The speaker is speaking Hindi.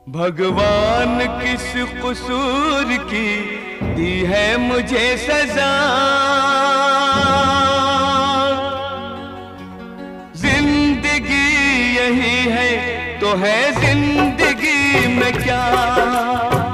भगवान किस कसूर की दी है मुझे सजा। जिंदगी यही है तो है जिंदगी में क्या।